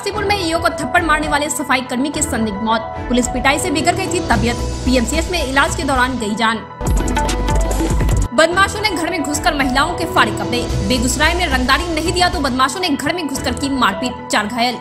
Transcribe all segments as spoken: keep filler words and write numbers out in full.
समस्तीपुर में ईओ को थप्पड़ मारने वाले सफाई कर्मी की संदिग्ध मौत। पुलिस पिटाई से बिगड़ गई थी तबीयत। पीएमसीएच में इलाज के दौरान गई जान। बदमाशों ने घर में घुसकर महिलाओं के फाड़े कपड़े। बेगूसराय में रंगदारी नहीं दिया तो बदमाशों ने घर में घुसकर की मारपीट, चार घायल।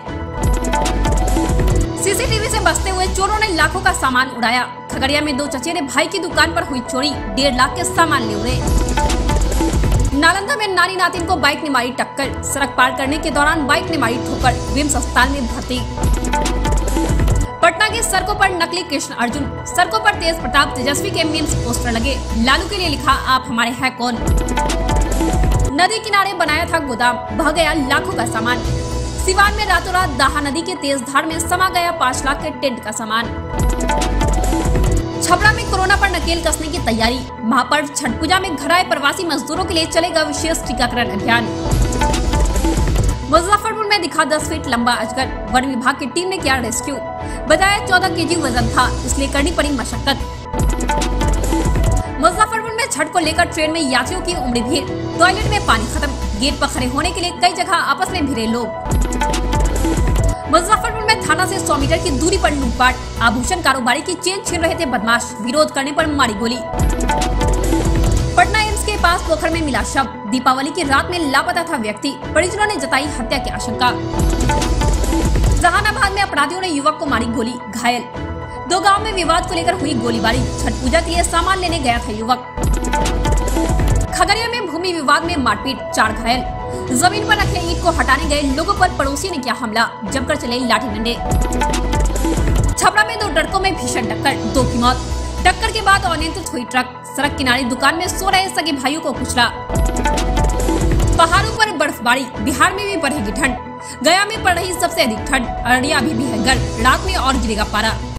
सीसीटीवी से बचते हुए चोरों ने लाखों का सामान उड़ाया। खगड़िया में दो चचेरे भाई की दुकान पर हुई चोरी, डेढ़ लाख के सामान ले उड़े। नालंदा में नानी नातिन को बाइक ने मारी टक्कर। सड़क पार करने के दौरान बाइक ने मारी ठोकर, विम्स अस्पताल में भर्ती। पटना की सड़कों पर नकली कृष्ण अर्जुन। सड़कों पर तेज प्रताप तेजस्वी के मीम्स पोस्टर लगे। लालू के लिए लिखा, आप हमारे हैं कौन। नदी किनारे बनाया था गोदाम, बह गया लाखों का सामान। सिवान में रातों रात दाहा नदी के तेज धार में समा गया पाँच लाख के टेंट का सामान। छपरा में कोरोना पर नकेल कसने की तैयारी। महापर्व छठ पूजा में घर आए प्रवासी मजदूरों के लिए चलेगा विशेष टीकाकरण अभियान। मुजफ्फरपुर में दिखा दस फीट लंबा अजगर। वन विभाग की टीम ने किया रेस्क्यू। बताया चौदह केजी वजन था, इसलिए करनी पड़ी मशक्कत। मुजफ्फरपुर में छठ को लेकर ट्रेन में यात्रियों की उमड़ी भीड़। टॉयलेट में पानी खत्म, गेट पर खड़े होने के लिए कई जगह आपस में भिड़े लोग। मुजफ्फरपुर में थाना से सौ मीटर की दूरी पर लूटपाट। आभूषण कारोबारी की चेन छीन रहे थे बदमाश, विरोध करने पर मारी गोली। पटना एम्स के पास पोखर में मिला शव। दीपावली की रात में लापता था व्यक्ति, परिजनों ने जताई हत्या की आशंका। जहानाबाद में अपराधियों ने युवक को मारी गोली, घायल। दो गांव में विवाद को लेकर हुई गोलीबारी। छठ पूजा के लिए सामान लेने गया था युवक। खगड़िया में भूमि विवाद में मारपीट, चार घायल। जमीन पर रखे ईंट को हटाने गए लोगों पर पड़ोसी ने किया हमला, जमकर चले लाठी डंडे। छपरा में दो ट्रकों में भीषण टक्कर, दो की मौत। टक्कर के बाद अनियंत्रित हुई ट्रक। सड़क किनारे दुकान में सो रहे सगे भाइयों को कुचला। पहाड़ों पर बर्फबारी, बिहार में भी बढ़ेगी ठंड। गया में पड़ रही सबसे अधिक ठंड, अररिया अभी भी है गर्म, रात में और गिरेगा पारा।